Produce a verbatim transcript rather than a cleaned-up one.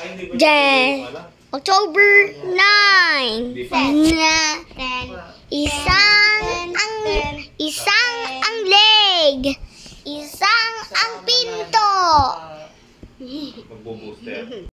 Then, October nine. Na, isang ang isang ang leg. Isang ang pinto. Magbo-booster.